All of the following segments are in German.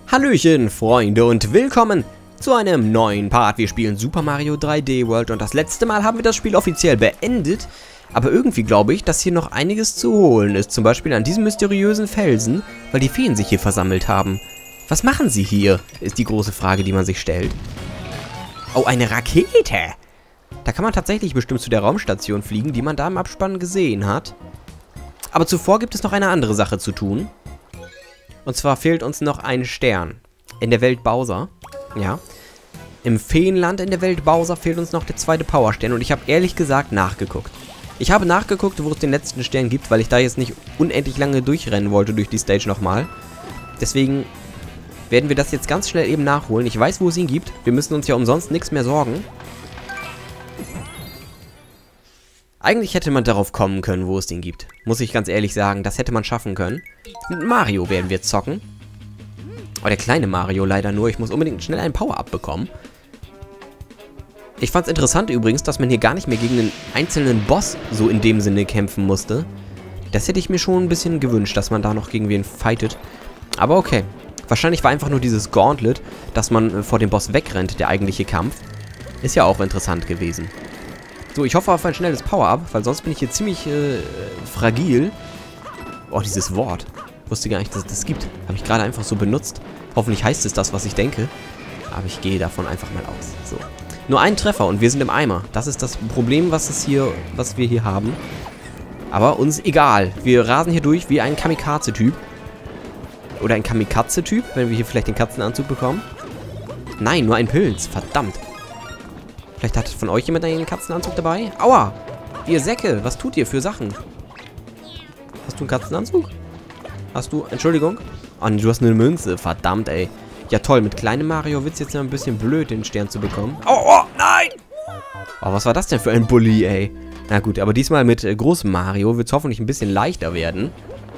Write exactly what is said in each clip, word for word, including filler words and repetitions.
Hallöchen, Freunde, und willkommen zu einem neuen Part. Wir spielen Super Mario drei D World und das letzte Mal haben wir das Spiel offiziell beendet. Aber irgendwie glaube ich, dass hier noch einiges zu holen ist. Zum Beispiel an diesem mysteriösen Felsen, weil die Feen sich hier versammelt haben. Was machen sie hier, ist die große Frage, die man sich stellt. Oh, eine Rakete! Da kann man tatsächlich bestimmt zu der Raumstation fliegen, die man da im Abspann gesehen hat. Aber zuvor gibt es noch eine andere Sache zu tun. Und zwar fehlt uns noch ein Stern. In der Welt Bowser. Ja. Im Feenland in der Welt Bowser fehlt uns noch der zweite Powerstern. Und ich habe ehrlich gesagt nachgeguckt. Ich habe nachgeguckt, wo es den letzten Stern gibt, weil ich da jetzt nicht unendlich lange durchrennen wollte durch die Stage nochmal. Deswegen werden wir das jetzt ganz schnell eben nachholen. Ich weiß, wo es ihn gibt. Wir müssen uns ja umsonst nichts mehr sorgen. Eigentlich hätte man darauf kommen können, wo es den gibt. Muss ich ganz ehrlich sagen, das hätte man schaffen können. Mit Mario werden wir zocken. Aber der kleine Mario leider nur. Ich muss unbedingt schnell einen Power-Up bekommen. Ich fand es interessant übrigens, dass man hier gar nicht mehr gegen einen einzelnen Boss so in dem Sinne kämpfen musste. Das hätte ich mir schon ein bisschen gewünscht, dass man da noch gegen wen fightet. Aber okay. Wahrscheinlich war einfach nur dieses Gauntlet, dass man vor dem Boss wegrennt, der eigentliche Kampf. Ist ja auch interessant gewesen. So, ich hoffe auf ein schnelles Power-Up, weil sonst bin ich hier ziemlich äh, fragil. Oh, dieses Wort. Wusste gar nicht, dass es das gibt. Habe ich gerade einfach so benutzt. Hoffentlich heißt es das, was ich denke. Aber ich gehe davon einfach mal aus. So. Nur ein Treffer und wir sind im Eimer. Das ist das Problem, was es hier, was wir hier haben. Aber uns egal. Wir rasen hier durch wie ein Kamikaze-Typ. Oder ein Kamikaze-Typ, wenn wir hier vielleicht den Katzenanzug bekommen. Nein, nur ein Pilz. Verdammt. Vielleicht hat von euch jemand einen Katzenanzug dabei? Aua! Ihr Säcke, was tut ihr für Sachen? Hast du einen Katzenanzug? Hast du... Entschuldigung? Oh, nee, du hast eine Münze. Verdammt, ey. Ja, toll. Mit kleinem Mario wird es jetzt ja ein bisschen blöd, den Stern zu bekommen. Oh, oh, nein! Oh, was war das denn für ein Bulli, ey? Na gut, aber diesmal mit äh, großem Mario wird es hoffentlich ein bisschen leichter werden.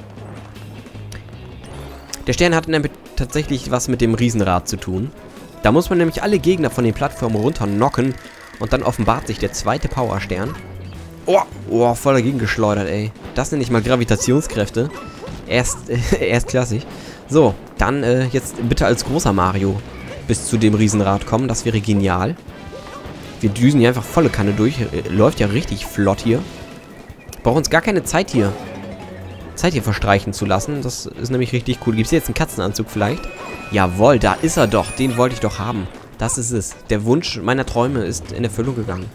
Der Stern hat nämlich tatsächlich was mit dem Riesenrad zu tun. Da muss man nämlich alle Gegner von den Plattformen runter knocken und dann offenbart sich der zweite Powerstern. Oh, oh, voll dagegen geschleudert, ey. Das nenne ich mal Gravitationskräfte. Erst, äh, erst klassisch. So, dann äh, jetzt bitte als großer Mario bis zu dem Riesenrad kommen. Das wäre genial. Wir düsen hier einfach volle Kanne durch. Äh, läuft ja richtig flott hier. Brauchen uns gar keine Zeit hier. Zeit hier verstreichen zu lassen. Das ist nämlich richtig cool. Gibt es jetzt einen Katzenanzug vielleicht? Jawohl, da ist er doch. Den wollte ich doch haben. Das ist es. Der Wunsch meiner Träume ist in Erfüllung gegangen.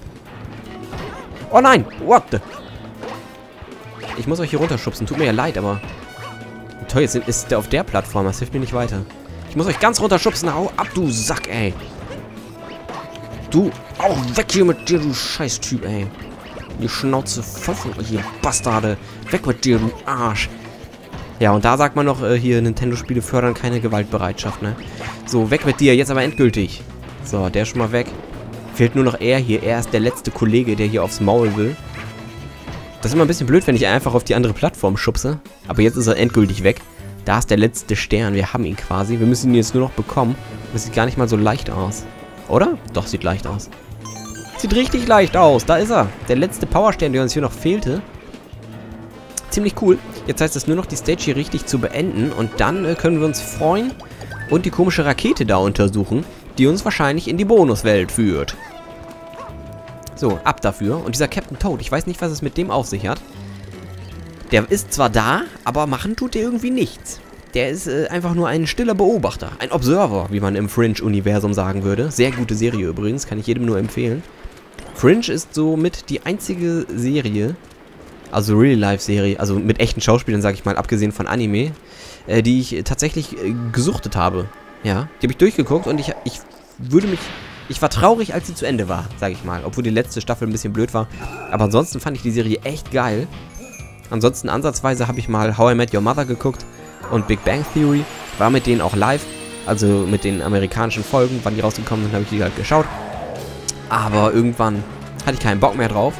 Oh nein! What the? Ich muss euch hier runterschubsen. Tut mir ja leid, aber... Toll, jetzt ist der auf der Plattform. Das hilft mir nicht weiter. Ich muss euch ganz runterschubsen. Hau ab, du Sack, ey. Du... Auch weg hier mit dir, du Scheiß-Typ, ey. Die Schnauze voll von euch, ihr Bastarde. Weg mit dir, du Arsch. Ja, und da sagt man noch, äh, hier, Nintendo-Spiele fördern keine Gewaltbereitschaft, ne? So, weg mit dir, jetzt aber endgültig. So, der ist schon mal weg. Fehlt nur noch er hier. Er ist der letzte Kollege, der hier aufs Maul will. Das ist immer ein bisschen blöd, wenn ich einfach auf die andere Plattform schubse. Aber jetzt ist er endgültig weg. Da ist der letzte Stern. Wir haben ihn quasi. Wir müssen ihn jetzt nur noch bekommen. Das sieht gar nicht mal so leicht aus. Oder? Doch, sieht leicht aus. Sieht richtig leicht aus. Da ist er. Der letzte Powerstern, der uns hier noch fehlte. Ziemlich cool. Jetzt heißt es nur noch, die Stage hier richtig zu beenden. Und dann äh, können wir uns freuen und die komische Rakete da untersuchen, die uns wahrscheinlich in die Bonuswelt führt. So, ab dafür. Und dieser Captain Toad, ich weiß nicht, was es mit dem auf sich hat. Der ist zwar da, aber machen tut er irgendwie nichts. Der ist äh, einfach nur ein stiller Beobachter. Ein Observer, wie man im Fringe-Universum sagen würde. Sehr gute Serie übrigens, kann ich jedem nur empfehlen. Fringe ist somit die einzige Serie, also Real-Life-Serie, also mit echten Schauspielern, sage ich mal, abgesehen von Anime, äh, die ich tatsächlich äh, gesuchtet habe. Ja, die habe ich durchgeguckt und ich, ich würde mich... Ich war traurig, als sie zu Ende war, sage ich mal. Obwohl die letzte Staffel ein bisschen blöd war. Aber ansonsten fand ich die Serie echt geil. Ansonsten ansatzweise habe ich mal How I Met Your Mother geguckt und Big Bang Theory. War mit denen auch live, also mit den amerikanischen Folgen, wann die rausgekommen sind, habe ich die halt geschaut. Aber irgendwann hatte ich keinen Bock mehr drauf.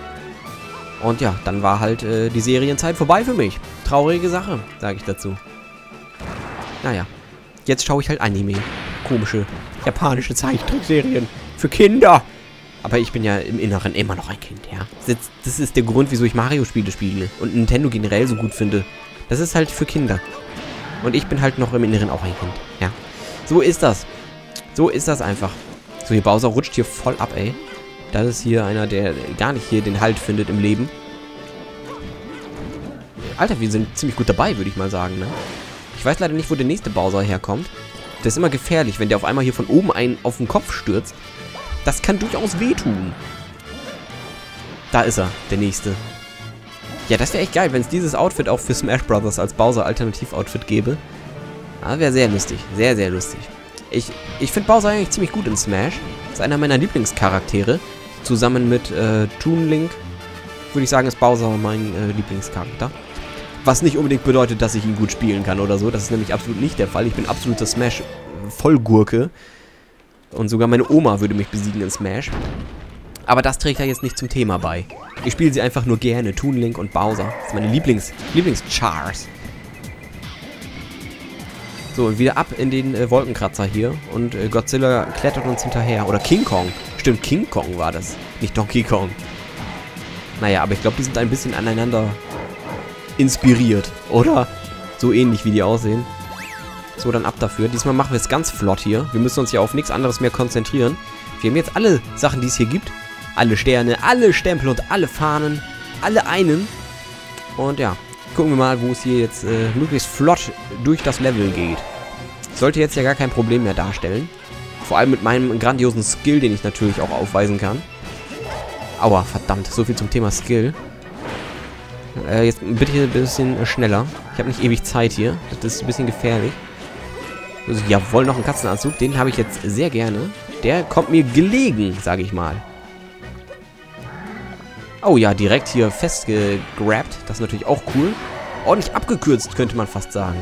Und ja, dann war halt äh, die Serienzeit vorbei für mich. Traurige Sache, sage ich dazu. Naja, jetzt schaue ich halt Anime. Komische japanische Zeichentrickserien für Kinder. Aber ich bin ja im Inneren immer noch ein Kind, ja. Das, das ist der Grund, wieso ich Mario-Spiele spiele und Nintendo generell so gut finde. Das ist halt für Kinder. Und ich bin halt noch im Inneren auch ein Kind, ja. So ist das. So ist das einfach. So, hier Bowser rutscht hier voll ab, ey. Das ist hier einer, der gar nicht hier den Halt findet im Leben. Alter, wir sind ziemlich gut dabei, würde ich mal sagen, ne? Ich weiß leider nicht, wo der nächste Bowser herkommt. Das ist immer gefährlich, wenn der auf einmal hier von oben einen auf den Kopf stürzt. Das kann durchaus wehtun. Da ist er, der nächste. Ja, das wäre echt geil, wenn es dieses Outfit auch für Smash Bros. Als Bowser-Alternativ-Outfit gäbe. Das wäre sehr lustig. Sehr, sehr lustig. Ich, ich finde Bowser eigentlich ziemlich gut in Smash. Ist einer meiner Lieblingscharaktere. Zusammen mit äh, Toon Link, würde ich sagen, ist Bowser mein äh, Lieblingscharakter. Was nicht unbedingt bedeutet, dass ich ihn gut spielen kann oder so. Das ist nämlich absolut nicht der Fall. Ich bin absoluter Smash-Vollgurke. Und sogar meine Oma würde mich besiegen in Smash. Aber das trägt ja jetzt nicht zum Thema bei. Ich spiele sie einfach nur gerne. Toon Link und Bowser. Das sind meine Lieblings Lieblings-Chars. So, und wieder ab in den äh, Wolkenkratzer hier. Und äh, Godzilla klettert uns hinterher. Oder King Kong. Stimmt, King Kong war das. Nicht Donkey Kong. Naja, aber ich glaube, die sind ein bisschen aneinander inspiriert. Oder? So ähnlich, wie die aussehen. So, dann ab dafür. Diesmal machen wir es ganz flott hier. Wir müssen uns ja auf nichts anderes mehr konzentrieren. Wir haben jetzt alle Sachen, die es hier gibt. Alle Sterne, alle Stempel und alle Fahnen. Alle einen. Und ja, gucken wir mal, wo es hier jetzt äh, möglichst flott durch das Level geht. Sollte jetzt ja gar kein Problem mehr darstellen. Vor allem mit meinem grandiosen Skill, den ich natürlich auch aufweisen kann. Aua, verdammt. So viel zum Thema Skill. Äh, jetzt bitte hier ein bisschen schneller. Ich habe nicht ewig Zeit hier. Das ist ein bisschen gefährlich. Also, jawohl, noch ein Katzenanzug. Den habe ich jetzt sehr gerne. Der kommt mir gelegen, sage ich mal. Oh ja, direkt hier festgegrabt. Das ist natürlich auch cool. Ordentlich abgekürzt, könnte man fast sagen.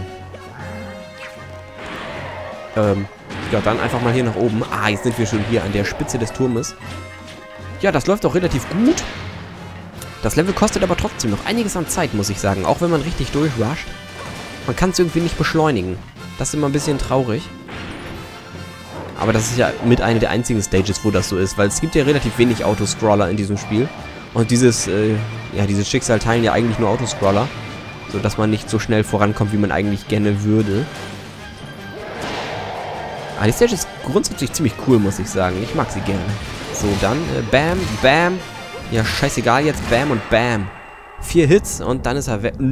Ähm, ja, dann einfach mal hier nach oben. Ah, jetzt sind wir schon hier an der Spitze des Turmes. Ja, das läuft auch relativ gut. Das Level kostet aber trotzdem noch einiges an Zeit, muss ich sagen. Auch wenn man richtig durchrusht. Man kann es irgendwie nicht beschleunigen. Das ist immer ein bisschen traurig. Aber das ist ja mit einer der einzigen Stages, wo das so ist. Weil es gibt ja relativ wenig Autoscroller in diesem Spiel. Und dieses, äh, ja, dieses Schicksal teilen ja eigentlich nur Autoscroller. Sodass man nicht so schnell vorankommt, wie man eigentlich gerne würde. Aber die Stage ist grundsätzlich ziemlich cool, muss ich sagen. Ich mag sie gerne. So, dann, äh, bam, bam. Ja, scheißegal jetzt. Bam und bam. Vier Hits und dann ist er weg.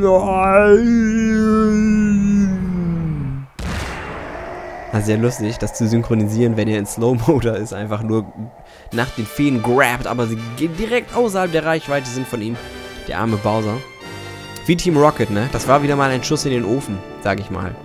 Nein! Na, sehr lustig, das zu synchronisieren, wenn ihr in Slow-Mo ist, einfach nur nach den Feen grabt, aber sie gehen direkt außerhalb der Reichweite sind von ihm. Der arme Bowser. Wie Team Rocket, ne? Das war wieder mal ein Schuss in den Ofen, sag ich mal.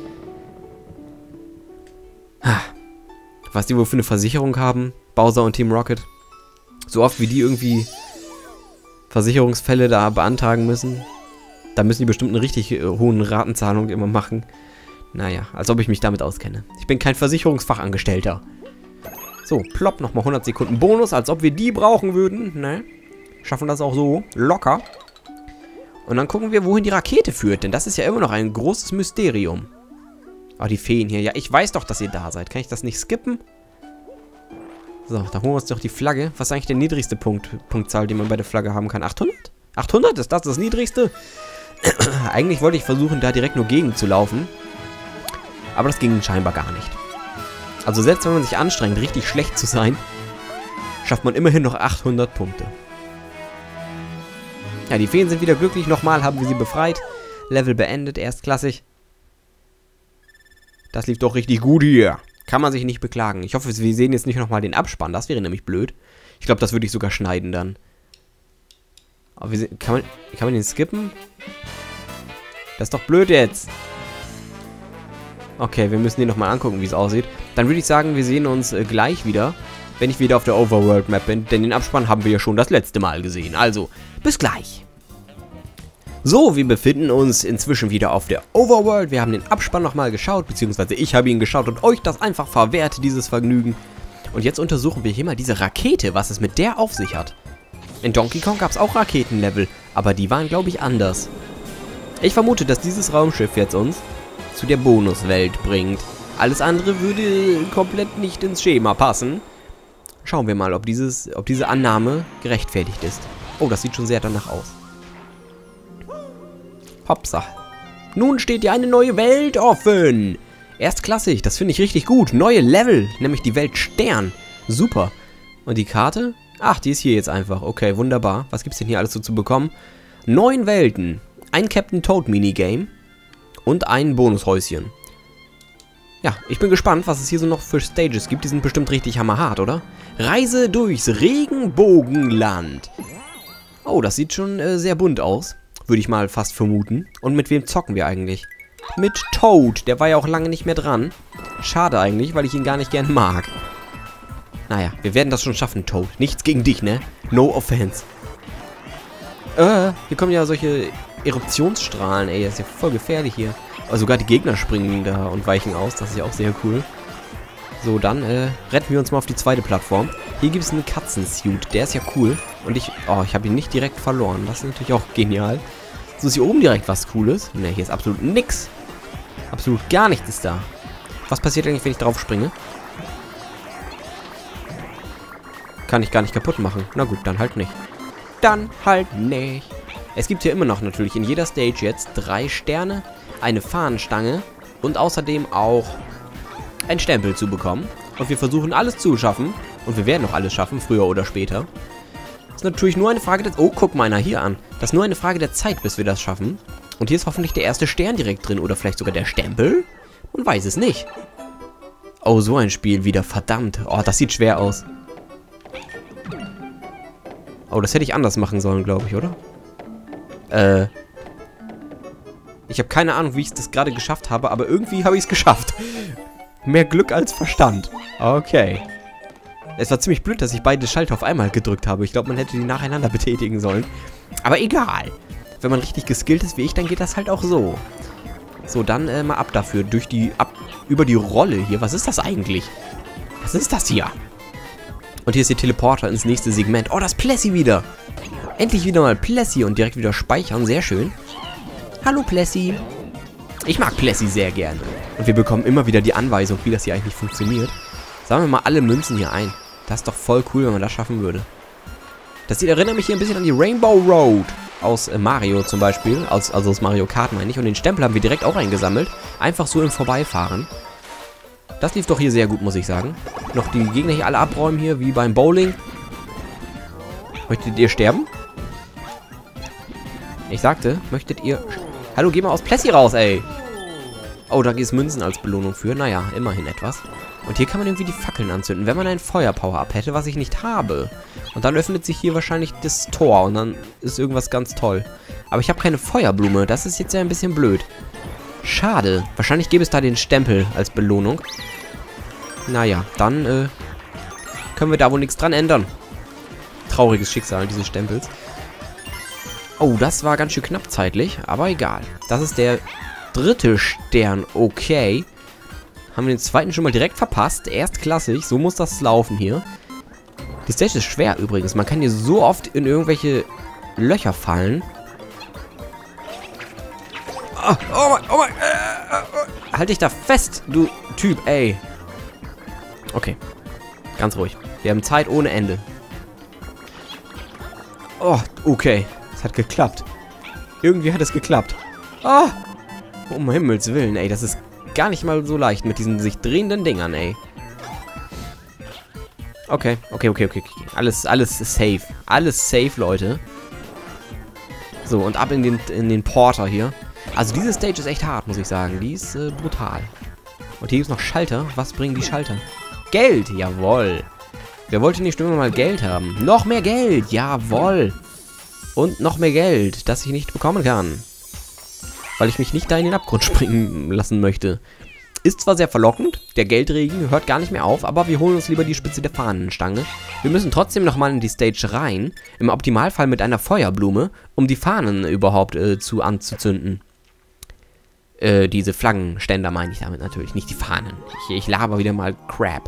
Was die wohl für eine Versicherung haben, Bowser und Team Rocket. So oft wie die irgendwie Versicherungsfälle da beantragen müssen, da müssen die bestimmt eine richtig äh, hohen Ratenzahlung immer machen. Naja, als ob ich mich damit auskenne. Ich bin kein Versicherungsfachangestellter. So, plopp, nochmal hundert Sekunden Bonus, als ob wir die brauchen würden, ne? Schaffen das auch so, locker. Und dann gucken wir, wohin die Rakete führt, denn das ist ja immer noch ein großes Mysterium. Oh, die Feen hier. Ja, ich weiß doch, dass ihr da seid. Kann ich das nicht skippen? So, dann holen wir uns doch die Flagge. Was ist eigentlich der niedrigste Punkt, Punktzahl, die man bei der Flagge haben kann? achthundert? achthundert? Ist das das niedrigste? Eigentlich wollte ich versuchen, da direkt nur gegen zu laufen. Aber das ging scheinbar gar nicht. Also selbst wenn man sich anstrengt, richtig schlecht zu sein, schafft man immerhin noch achthundert Punkte. Ja, die Feen sind wieder glücklich. Nochmal haben wir sie befreit. Level beendet, erstklassig. Das lief doch richtig gut hier. Kann man sich nicht beklagen. Ich hoffe, wir sehen jetzt nicht nochmal den Abspann. Das wäre nämlich blöd. Ich glaube, das würde ich sogar schneiden dann. Aber wir sehen, kann, man, kann man den skippen? Das ist doch blöd jetzt. Okay, wir müssen den nochmal angucken, wie es aussieht. Dann würde ich sagen, wir sehen uns äh, gleich wieder, wenn ich wieder auf der Overworld Map bin. Denn den Abspann haben wir ja schon das letzte Mal gesehen. Also, bis gleich. So, wir befinden uns inzwischen wieder auf der Overworld. Wir haben den Abspann nochmal geschaut, beziehungsweise ich habe ihn geschaut und euch das einfach verwehrt, dieses Vergnügen. Und jetzt untersuchen wir hier mal diese Rakete, was es mit der auf sich hat. In Donkey Kong gab es auch Raketenlevel, aber die waren, glaube ich, anders. Ich vermute, dass dieses Raumschiff jetzt uns zu der Bonuswelt bringt. Alles andere würde komplett nicht ins Schema passen. Schauen wir mal, ob, dieses, ob diese Annahme gerechtfertigt ist. Oh, das sieht schon sehr danach aus. Hopsa. Nun steht dir eine neue Welt offen. Erstklassig, das finde ich richtig gut. Neue Level, nämlich die Welt Stern. Super. Und die Karte? Ach, die ist hier jetzt einfach. Okay, wunderbar. Was gibt's denn hier alles so zu bekommen? Neun Welten, ein Captain Toad Minigame und ein Bonushäuschen. Ja, ich bin gespannt, was es hier so noch für Stages gibt. Die sind bestimmt richtig hammerhart, oder? Reise durchs Regenbogenland. Oh, das sieht schon äh, sehr bunt aus. Würde ich mal fast vermuten. Und mit wem zocken wir eigentlich? Mit Toad. Der war ja auch lange nicht mehr dran. Schade eigentlich, weil ich ihn gar nicht gern mag. Naja, wir werden das schon schaffen, Toad. Nichts gegen dich, ne? No offense. Äh, hier kommen ja solche Eruptionsstrahlen, ey. Das ist ja voll gefährlich hier. Aber sogar die Gegner springen da und weichen aus. Das ist ja auch sehr cool. So, dann äh, retten wir uns mal auf die zweite Plattform. Hier gibt es einen Katzensuit. Der ist ja cool. Und ich... Oh, ich habe ihn nicht direkt verloren. Das ist natürlich auch genial. So, ist hier oben direkt was Cooles. Ne, hier ist absolut nix. Absolut gar nichts ist da. Was passiert eigentlich, wenn ich drauf springe? Kann ich gar nicht kaputt machen. Na gut, dann halt nicht. Dann halt nicht. Es gibt hier immer noch natürlich in jeder Stage jetzt drei Sterne, eine Fahnenstange und außerdem auch ein Stempel zu bekommen. Und wir versuchen alles zu schaffen. Und wir werden noch alles schaffen, früher oder später. Das ist natürlich nur eine Frage der... Oh, guck mal einer hier an. Das ist nur eine Frage der Zeit, bis wir das schaffen. Und hier ist hoffentlich der erste Stern direkt drin. Oder vielleicht sogar der Stempel. Man weiß es nicht. Oh, so ein Spiel wieder. Verdammt. Oh, das sieht schwer aus. Oh, das hätte ich anders machen sollen, glaube ich, oder? Äh... Ich habe keine Ahnung, wie ich das gerade geschafft habe, aber irgendwie habe ich es geschafft. Mehr Glück als Verstand. Okay. Es war ziemlich blöd, dass ich beide Schalter auf einmal gedrückt habe. Ich glaube, man hätte die nacheinander betätigen sollen. Aber egal. Wenn man richtig geskillt ist wie ich, dann geht das halt auch so. So, dann äh, mal ab dafür. Durch die, ab, über die Rolle hier. Was ist das eigentlich? Was ist das hier? Und hier ist die Teleporter ins nächste Segment. Oh, das Plessi wieder. Endlich wieder mal Plessi und direkt wieder speichern. Sehr schön. Hallo Plessi. Ich mag Plessi sehr gerne. Und wir bekommen immer wieder die Anweisung, wie das hier eigentlich funktioniert. Sammeln wir mal alle Münzen hier ein. Das ist doch voll cool, wenn man das schaffen würde. Das sieht, erinnert mich hier ein bisschen an die Rainbow Road aus äh, Mario zum Beispiel. Aus, also aus Mario Kart meine ich. Und den Stempel haben wir direkt auch eingesammelt. Einfach so im Vorbeifahren. Das lief doch hier sehr gut, muss ich sagen. Noch die Gegner hier alle abräumen hier, wie beim Bowling. Möchtet ihr sterben? Ich sagte, möchtet ihr... Hallo, geh mal aus Plessi raus, ey. Oh, da gibt es Münzen als Belohnung für. Naja, immerhin etwas. Und hier kann man irgendwie die Fackeln anzünden, wenn man ein Feuerpower-Up hätte, was ich nicht habe. Und dann öffnet sich hier wahrscheinlich das Tor und dann ist irgendwas ganz toll. Aber ich habe keine Feuerblume. Das ist jetzt ja ein bisschen blöd. Schade. Wahrscheinlich gäbe es da den Stempel als Belohnung. Naja, dann äh, können wir da wohl nichts dran ändern. Trauriges Schicksal dieses Stempels. Oh, das war ganz schön knapp zeitlich, aber egal. Das ist der dritte Stern. Okay. Haben wir den zweiten schon mal direkt verpasst. Erstklassig. So muss das laufen hier. Die Stage ist schwer übrigens. Man kann hier so oft in irgendwelche Löcher fallen. Oh, oh mein, oh mein. Äh, äh, halt dich da fest, du Typ, ey. Okay. Ganz ruhig. Wir haben Zeit ohne Ende. Oh, okay. Es hat geklappt. Irgendwie hat es geklappt. Ah! Um Himmels Willen, ey. Das ist gar nicht mal so leicht mit diesen sich drehenden Dingern, ey. Okay, okay, okay, okay. Alles, alles safe. Alles safe, Leute. So, und ab in den, in den Porter hier. Also diese Stage ist echt hart, muss ich sagen. Die ist äh, brutal. Und hier gibt es noch Schalter. Was bringen die Schalter? Geld, jawohl. Wer wollte nicht immer mal Geld haben? Noch mehr Geld, jawohl. Und noch mehr Geld, das ich nicht bekommen kann. Weil ich mich nicht da in den Abgrund springen lassen möchte. Ist zwar sehr verlockend, der Geldregen hört gar nicht mehr auf, aber wir holen uns lieber die Spitze der Fahnenstange. Wir müssen trotzdem nochmal in die Stage rein, im Optimalfall mit einer Feuerblume, um die Fahnen überhaupt äh, zu anzuzünden. Äh, diese Flaggenständer meine ich damit natürlich, nicht die Fahnen. Ich, ich laber wieder mal Crap.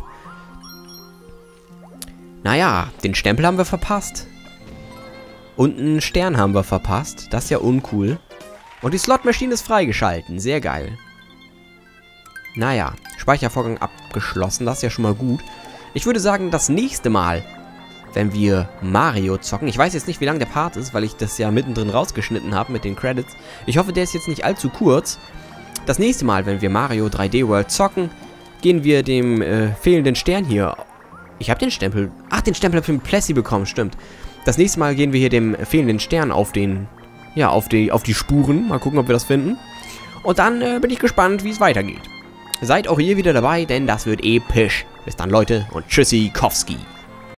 Naja, den Stempel haben wir verpasst. Und einen Stern haben wir verpasst, das ist ja uncool. Und die Slotmaschine ist freigeschalten, sehr geil. Naja, Speichervorgang abgeschlossen, das ist ja schon mal gut. Ich würde sagen, das nächste Mal, wenn wir Mario zocken, ich weiß jetzt nicht, wie lang der Part ist, weil ich das ja mittendrin rausgeschnitten habe mit den Credits. Ich hoffe, der ist jetzt nicht allzu kurz. Das nächste Mal, wenn wir Mario drei D World zocken, gehen wir dem äh, fehlenden Stern hier... Ich habe den Stempel... Ach, den Stempel habe ich mit Plessy bekommen, stimmt. Das nächste Mal gehen wir hier dem fehlenden Stern auf den... Ja, auf die, auf die Spuren. Mal gucken, ob wir das finden. Und dann äh, bin ich gespannt, wie es weitergeht. Seid auch hier wieder dabei, denn das wird episch. Bis dann, Leute, und Tschüssikowski.